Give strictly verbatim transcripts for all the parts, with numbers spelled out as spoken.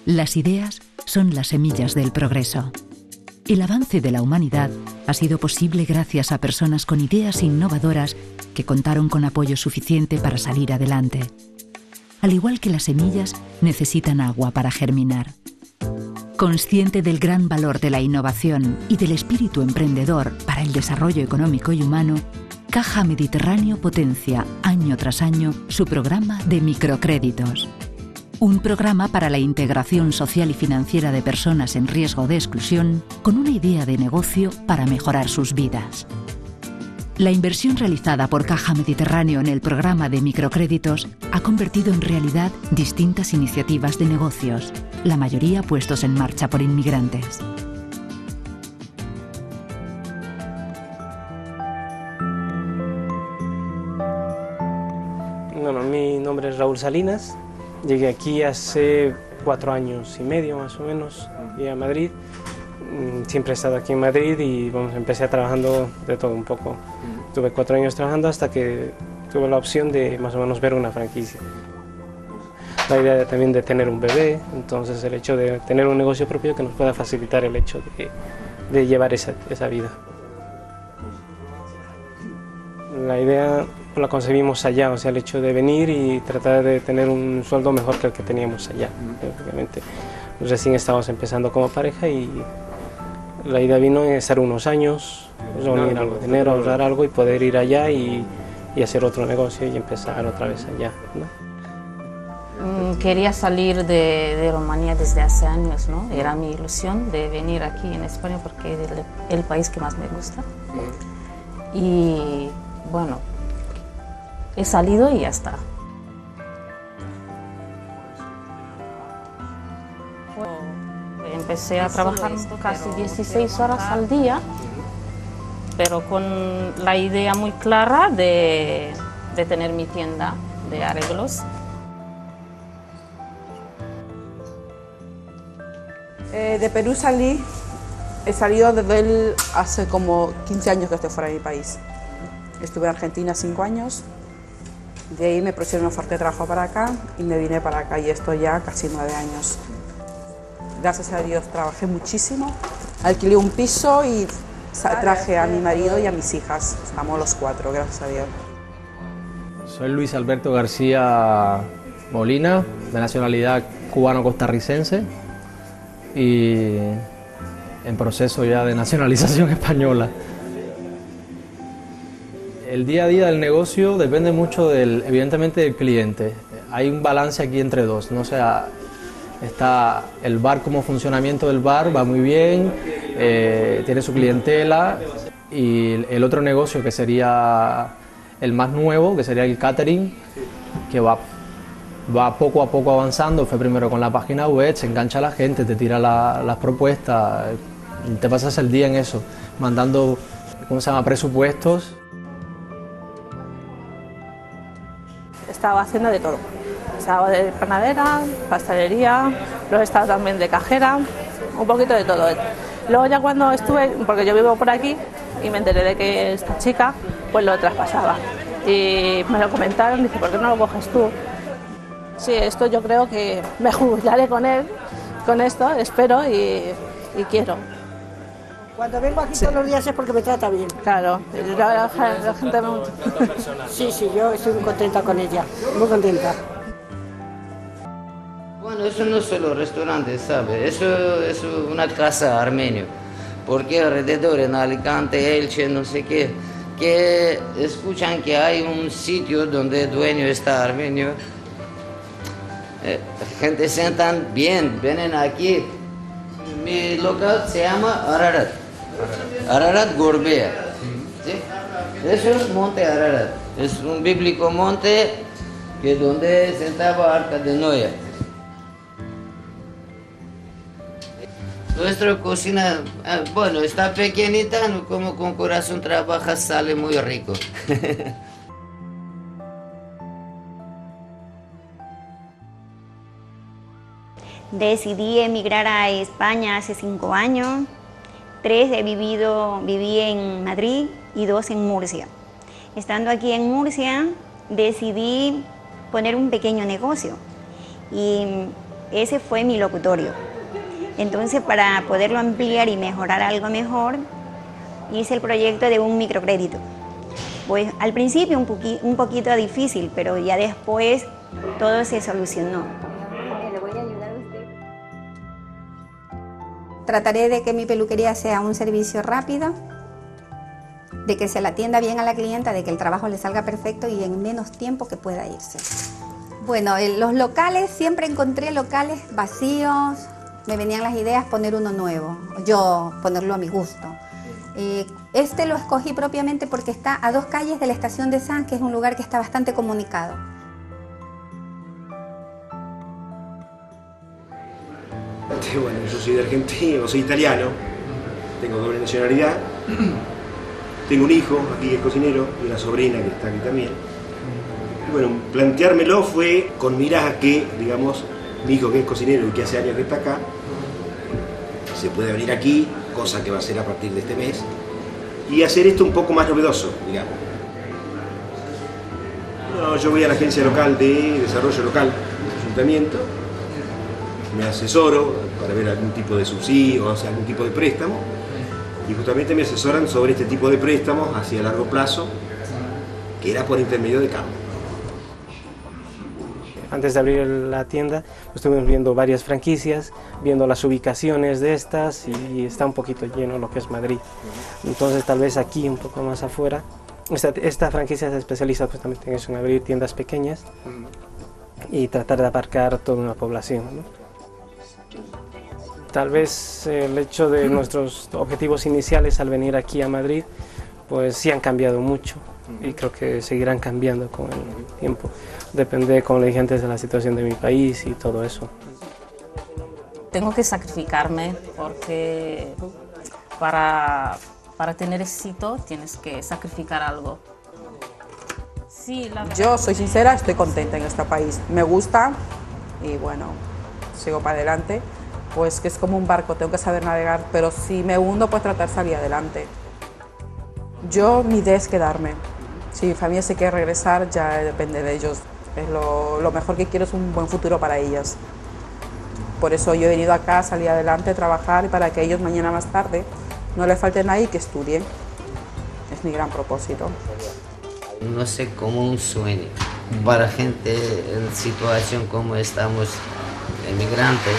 Las ideas son las semillas del progreso. El avance de la humanidad ha sido posible gracias a personas con ideas innovadoras que contaron con apoyo suficiente para salir adelante. Al igual que las semillas, necesitan agua para germinar. Consciente del gran valor de la innovación y del espíritu emprendedor para el desarrollo económico y humano, Caja Mediterráneo potencia año tras año su programa de microcréditos. Un programa para la integración social y financiera de personas en riesgo de exclusión con una idea de negocio para mejorar sus vidas. La inversión realizada por Caja Mediterráneo en el programa de microcréditos ha convertido en realidad distintas iniciativas de negocios, la mayoría puestos en marcha por inmigrantes. Bueno, mi nombre es Raúl Salinas. Llegué aquí hace cuatro años y medio más o menos, y a Madrid. Siempre he estado aquí en Madrid y bueno, empecé trabajando de todo un poco. Tuve cuatro años trabajando hasta que tuve la opción de más o menos ver una franquicia. La idea de, también de tener un bebé, entonces el hecho de tener un negocio propio que nos pueda facilitar el hecho de, de llevar esa, esa vida. La idea la concebimos allá, o sea, el hecho de venir y tratar de tener un sueldo mejor que el que teníamos allá. Obviamente, recién estábamos empezando como pareja y la idea vino en estar unos años, reunir algo de dinero, ahorrar algo y poder ir allá y, y hacer otro negocio y empezar otra vez allá, ¿no? Quería salir de, de Rumanía desde hace años, ¿no? Era mi ilusión de venir aquí en España porque es el, el país que más me gusta. Y bueno, he salido y ya está. Empecé a trabajar casi dieciséis horas al día, pero con la idea muy clara de, de tener mi tienda de arreglos. Eh, de Perú salí, he salido desde él hace como quince años que estoy fuera de mi país. Estuve en Argentina cinco años, de ahí me propusieron una oferta de trabajo para acá y me vine para acá y estoy ya casi nueve años. Gracias a Dios trabajé muchísimo, alquilé un piso y traje a mi marido y a mis hijas, estamos los cuatro, gracias a Dios. Soy Luis Alberto García Molina, de nacionalidad cubano-costarricense y en proceso ya de nacionalización española. El día a día del negocio depende mucho, del, evidentemente, del cliente. Hay un balance aquí entre dos, ¿no? O sea, está el bar como funcionamiento del bar, va muy bien, eh, tiene su clientela, y el otro negocio que sería el más nuevo, que sería el catering, que va, va poco a poco avanzando. Fue primero con la página web, se engancha la gente, te tira la, las propuestas, te pasas el día en eso, mandando, ¿cómo se llama?, presupuestos. Estaba haciendo de todo. Estaba de panadera, pastelería, luego estaba también de cajera, un poquito de todo. Luego ya cuando estuve, porque yo vivo por aquí, y me enteré de que esta chica pues lo traspasaba. Y me lo comentaron, dice, ¿por qué no lo coges tú? Sí, esto yo creo que me jubilaré con él, con esto, espero y, y quiero. Cuando vengo aquí sí. Todos los días es porque me trata bien. Claro, la, la, la gente me... Sí, sí, yo estoy muy contenta con ella, muy contenta. Bueno, eso no es solo restaurante, ¿sabes? Eso es una casa armenio, porque alrededor en Alicante, Elche, no sé qué, que escuchan que hay un sitio donde el dueño está armenio. Eh, la gente se sientan bien, vienen aquí. Mi local se llama Ararat, Ararat Gorbea. ¿Sí? Eso es Monte Ararat, es un bíblico monte que donde sentaba Arca de Noé. Nuestra cocina, bueno, está pequeñita, no como con corazón trabaja, sale muy rico. Decidí emigrar a España hace cinco años. Tres he vivido, viví en Madrid y dos en Murcia. Estando aquí en Murcia, decidí poner un pequeño negocio y ese fue mi locutorio. Entonces, para poderlo ampliar y mejorar algo mejor, hice el proyecto de un microcrédito. Pues al principio un, poqui, un poquito difícil, pero ya después todo se solucionó. Le voy a ayudar a usted. Trataré de que mi peluquería sea un servicio rápido, de que se la atienda bien a la clienta, de que el trabajo le salga perfecto y en menos tiempo que pueda irse. Bueno, en los locales, siempre encontré locales vacíos, me venían las ideas poner uno nuevo, yo ponerlo a mi gusto. Eh, este lo escogí propiamente porque está a dos calles de la estación de San, que es un lugar que está bastante comunicado. Bueno, yo soy de Argentina, soy italiano, tengo doble nacionalidad, tengo un hijo aquí que es cocinero y una sobrina que está aquí también. Y bueno, planteármelo fue con miras a que, digamos, mi hijo que es cocinero y que hace años que está acá, se puede venir aquí, cosa que va a ser a partir de este mes, y hacer esto un poco más novedoso, digamos. No, yo voy a la agencia local de desarrollo local del ayuntamiento, me asesoro para ver algún tipo de subsidio, o sea, algún tipo de préstamo, y justamente me asesoran sobre este tipo de préstamos hacia largo plazo, que era por intermedio de Campo. Antes de abrir la tienda, estuvimos viendo varias franquicias, viendo las ubicaciones de estas y está un poquito lleno lo que es Madrid. Entonces tal vez aquí, un poco más afuera, esta, esta franquicia se especializa justamente en eso, en abrir tiendas pequeñas y tratar de abarcar toda una población, ¿no? Tal vez el hecho de nuestros objetivos iniciales al venir aquí a Madrid, pues sí han cambiado mucho y creo que seguirán cambiando con el tiempo. Depende, como le dije antes, de la situación de mi país y todo eso. Tengo que sacrificarme porque para, para tener éxito tienes que sacrificar algo. Sí, la Yo soy sincera, estoy contenta en este país. Me gusta y bueno, sigo para adelante. Pues que es como un barco, tengo que saber navegar, pero si me hundo, pues tratar de salir adelante. Yo, mi idea es quedarme. Si mi familia se quiere regresar, ya depende de ellos. Es lo, lo mejor que quiero es un buen futuro para ellos. Por eso yo he venido acá, salir adelante, trabajar y para que ellos mañana más tarde no les falte nada y que estudien. Es mi gran propósito. No sé, como un sueño para gente en situación como estamos, emigrantes.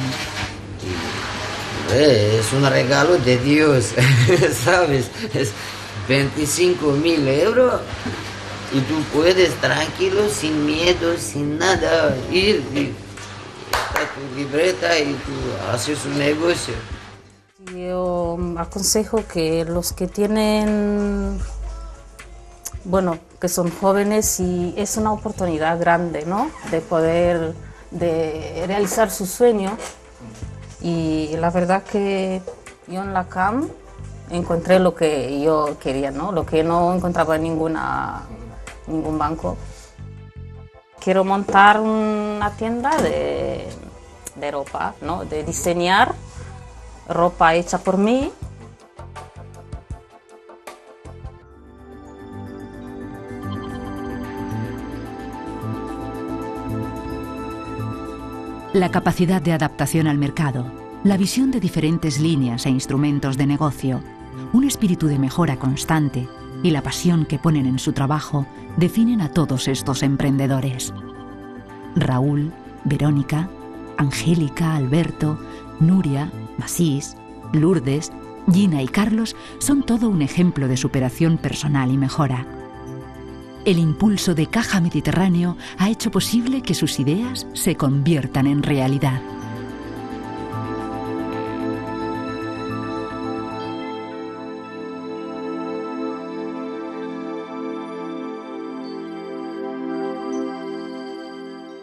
Y, eh, es un regalo de Dios, ¿sabes? Es veinticinco mil euros y tú puedes tranquilo, sin miedo, sin nada, ir y está tu libreta y tú haces un negocio. Yo aconsejo que los que tienen, bueno, que son jóvenes y es una oportunidad grande, ¿no? De poder de realizar su sueño. Y la verdad que yo en la C A M encontré lo que yo quería, ¿no? Lo que no encontraba en ninguna, ningún banco. Quiero montar una tienda de, de ropa, ¿no? De diseñar ropa hecha por mí. La capacidad de adaptación al mercado, la visión de diferentes líneas e instrumentos de negocio, un espíritu de mejora constante y la pasión que ponen en su trabajo definen a todos estos emprendedores. Raúl, Verónica, Angélica, Alberto, Nuria, Masís, Lourdes, Gina y Carlos son todo un ejemplo de superación personal y mejora. El impulso de Caja Mediterráneo ha hecho posible que sus ideas se conviertan en realidad.